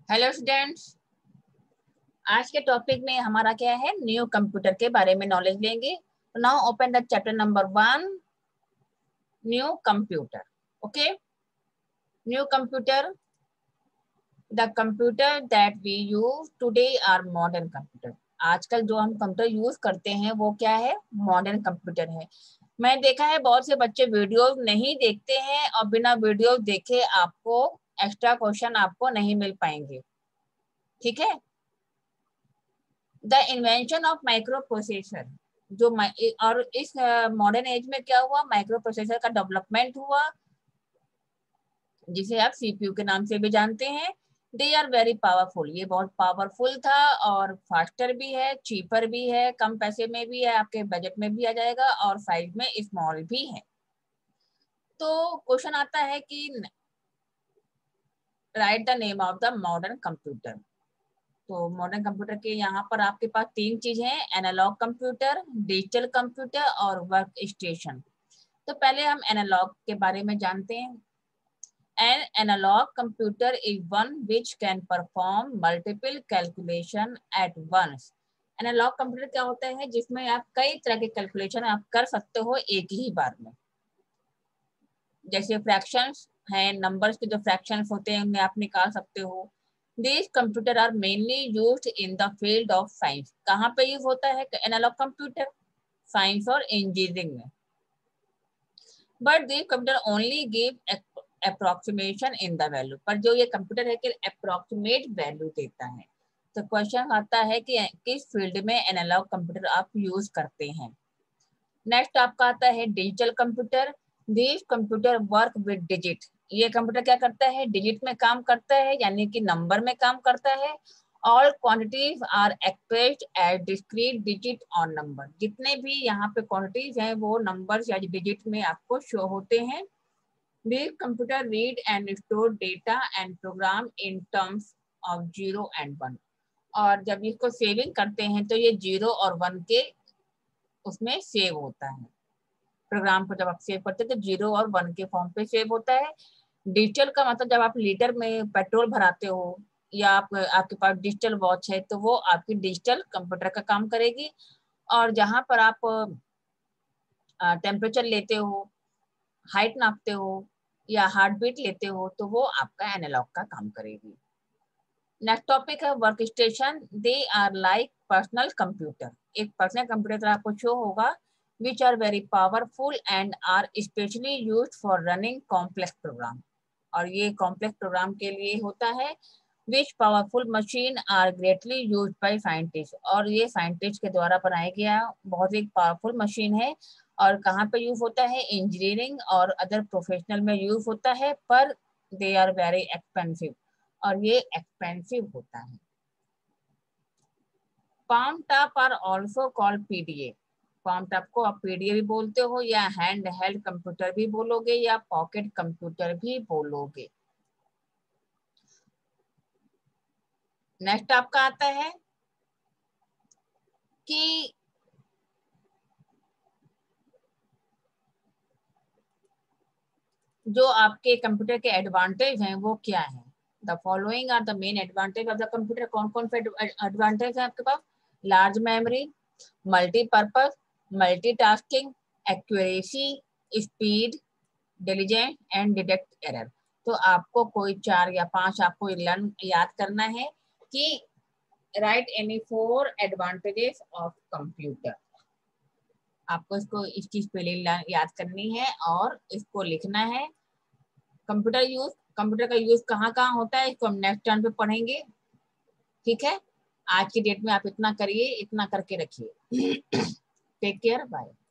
Hello students, आज के topic में हमारा क्या है, न्यू कंप्यूटर के बारे में नॉलेज लेंगे। Now open the chapter number 1, new computer. Okay, new computer, the computer that we use today are modern computer. आजकल जो हम कंप्यूटर यूज करते हैं वो क्या है, मॉडर्न कंप्यूटर है। मैं देखा है बहुत से बच्चे वीडियो नहीं देखते हैं और बिना वीडियो देखे आपको एक्स्ट्रा क्वेश्चन आपको नहीं मिल पाएंगे। ठीक है, the invention of microprocessor, जो और इस मॉडर्न एज में क्या हुआ, माइक्रो प्रोसेसर का डेवलपमेंट हुआ, जिसे आप सीपीयू के नाम से भी जानते हैं। दे आर वेरी पावरफुल, ये बहुत पावरफुल था और फास्टर भी है, चीपर भी है, कम पैसे में भी है, आपके बजट में भी आ जाएगा और साइज में स्मॉल भी है। तो क्वेश्चन आता है कि write the name of the modern computer. तो मॉडर्न कंप्यूटर के यहाँ पर आपके पास तीन चीज है, एनालॉग कंप्यूटर, डिजिटल कंप्यूटर और वर्क स्टेशन। तो पहले हम एनालॉग के बारे में जानते हैं। An analog computer is one which can perform multiple calculation at once. Analog computer क्या होता है, जिसमें आप कई तरह के कैलकुलेशन आप कर सकते हो एक ही बार में। जैसे फ्रैक्शंस हैं, नंबर्स के जो फ्रैक्शंस होते हैं उन्हें आप निकाल सकते हो। These computer are mainly used in the field of science. कहाँ पे यूज होता है एनालॉग कंप्यूटर, साइंस और इंजीनियरिंग में। But these computer only give approximation in the value. पर जो ये कंप्यूटर है कि अप्रोक्सीमेट वैल्यू देता है। तो क्वेश्चन आता है कि किस फील्ड में एनालॉग कंप्यूटर आप यूज करते हैं। नेक्स्ट आपका आता है digital computer. This computer work with digit. ये कंप्यूटर क्या करता है, डिजिट में काम करता है, यानी कि नंबर में काम करता है। All quantities are expressed as discrete digit और नंबर। जितने भी यहाँ पे क्वांटिटीज हैं वो नंबर्स या डिजिट में आपको शो होते हैं। This computer read and store data and program in terms of 0 and 1। और जब इसको सेविंग करते हैं तो ये 0 और 1 के उसमें सेव होता है। प्रोग्राम को जब आप सेव करते हैं तो 0 और 1 के फॉर्म पे सेव होता है। डिजिटल का मतलब जब आप लीटर में पेट्रोल भराते हो या आपके पास डिजिटल वॉच है तो वो आपकी डिजिटल कंप्यूटर का काम करेगी। और जहां पर आप टेम्परेचर लेते हो, हाइट नापते हो या हार्ट बीट लेते हो तो वो आपका एनालॉग का काम करेगी। नेक्स्ट टॉपिक है work station. They are like personal computer. एक पर्सनल कंप्यूटर आपको शो होगा, which are very powerful and are especially used for running complex program। और ये कॉम्प्लेक्स प्रोग्राम के लिए होता है। which powerful machine are greatly used by scientists। और ये साइंटिस्ट के द्वारा बनाया गया बहुत ही पावरफुल मशीन है। और कहाँ पे यूज होता है, इंजीनियरिंग और अदर प्रोफेशनल में यूज होता है, पर दे आर वेरी एक्सपेंसिव, और ये एक्सपेंसिव होता है। Palmtop are also called PDA. Palmtop को आप पीडीए भी बोलते हो या हैंड हेल्ड कंप्यूटर भी बोलोगे या पॉकेट कंप्यूटर भी बोलोगे। नेक्स्ट आपका आता है कि जो आपके कंप्यूटर के एडवांटेज हैं वो क्या है। The following are the main advantage of the computer. कौन कौन से एडवांटेज है आपके पास, large memory, multipurpose, multitasking, accuracy, speed, diligent and detect error. तो आपको कोई 4 या 5 आपको लर्न याद करना है कि write any 4 advantages of computer. आपको इसको इस चीज पे याद करनी है और इसको लिखना है। कंप्यूटर का यूज कहाँ कहाँ होता है इसको हम नेक्स्ट टर्न पे पढ़ेंगे। ठीक है, आज की डेट में आप इतना करिए, इतना करके रखिए। Take care, bye.